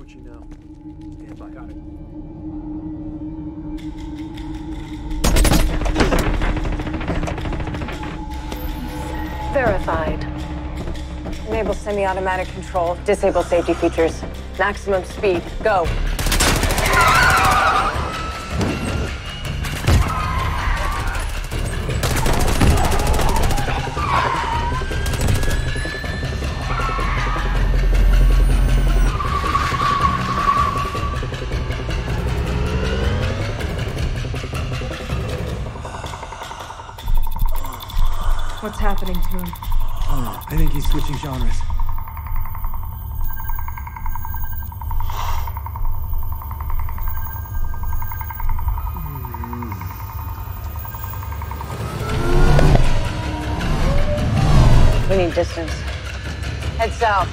what you know. Stand by. Got it. Verified. Enable semi-automatic control. Disable safety features. Maximum speed. Go. What's happening to him? I think he's switching genres. We need distance. Head south.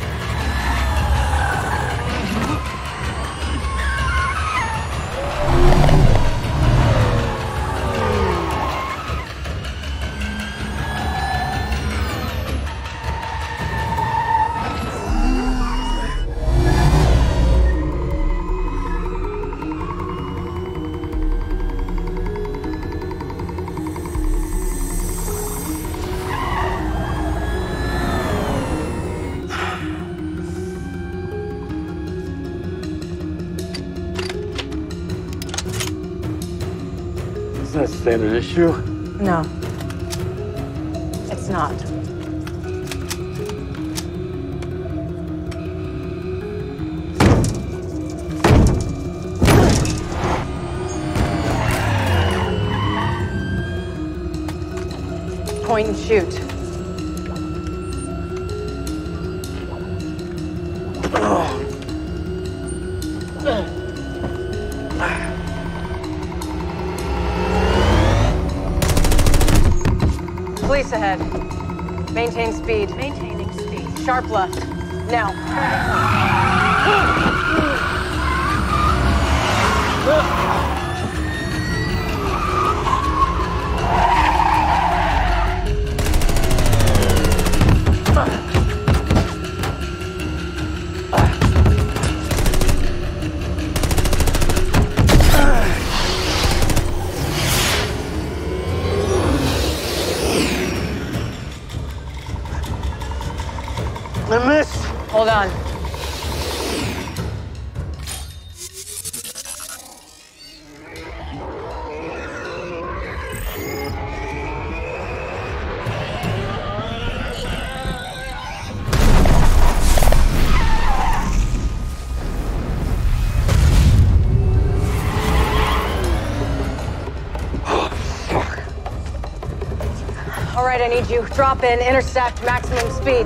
Is that a standard issue? No. It's not. Point and shoot. Police ahead. Maintain speed. Maintaining speed. Sharp left. Now. I missed! Hold on. All right, I need you. Drop in, intersect, maximum speed.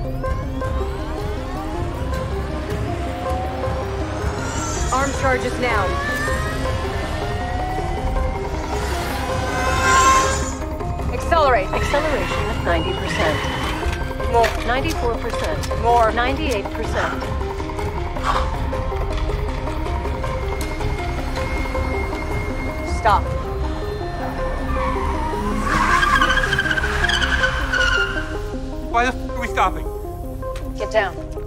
Arm charges now. Accelerate. Acceleration at 90%. More. 94%. More. 98%. Stop. Why the f are we stopping? Get down.